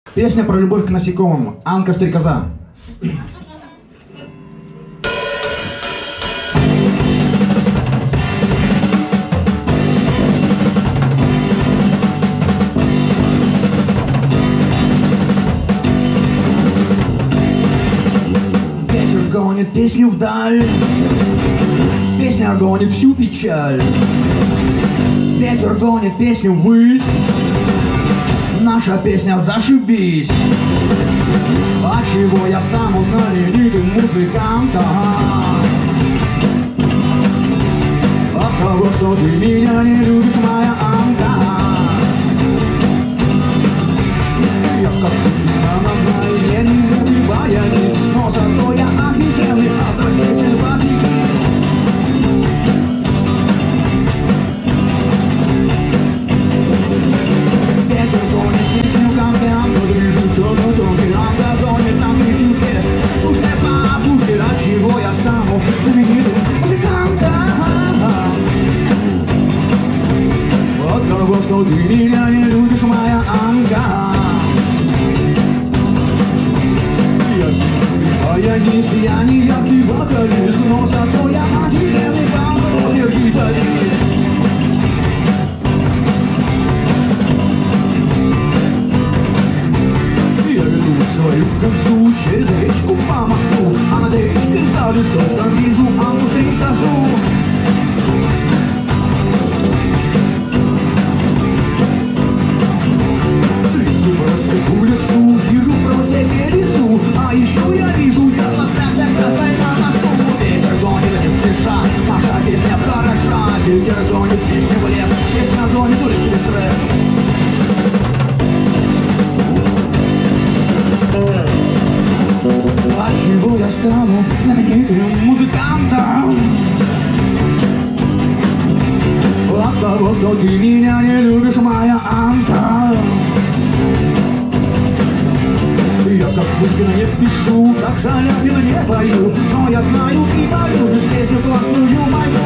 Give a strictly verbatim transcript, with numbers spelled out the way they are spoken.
Песня про любовь к насекомым. Анка-стрекоза. Ветер гонит песню вдаль, песня гонит всю печаль. Ветер гонит песню ввысь, наша песня зашибись. А чего я стану знаменитым музыкантом? От того, что ты меня не любишь, моя Анка. Я как на войне не баянист, но зато я офигенный автор песен в Африке. Ветер гонит песню конфетку, режиссер тонкий, Анка гонит нам пищушки. Уж не бабушки, от чего я стану знаменитым музыкантом? От того, что ты меня не любишь, моя Анка. Я не я не яркий вокалист, но зато я офигенный бомбер-гитарист. Я веду свою концу через речку по мосту, а над речкой за листочком вижу Анку-стрекозу. Вижу просеку лесу, вижу просеке лесу, а еще я вижу, я остался красной на носу. Ветер гонит не спеша, наша песня хороша. Ветер гонит песню в лес, песня гонит уличный стресс. А чего я стану знаменитым музыкантом? От того, что ты меня не любишь, моя Анка. Я как Пушкина не пишу, как Шаляпина не пою, но я знаю, ты полюбишь песню классную мою.